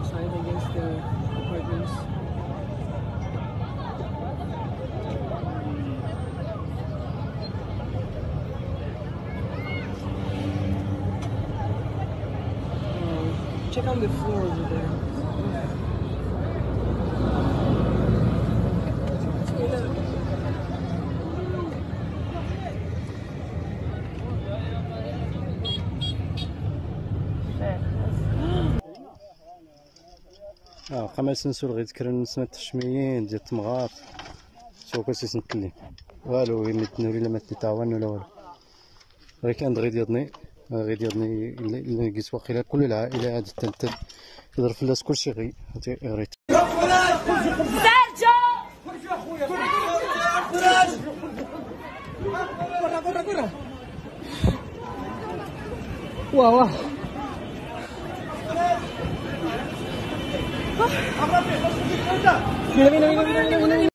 outside against the apartments. Check out the floor over there. قمع سنسور غير ذكر نسمة التشميين ديال التمغار شوف كاسيس نتكلم والو يمدنا ولا ما تتعاون ولا والو غير كان غير ديالني اللي لقيت واقيلا كل العائله عاد تقدر فلاس كلشي غير واه Mira, mira, mira, mira, mira, mira.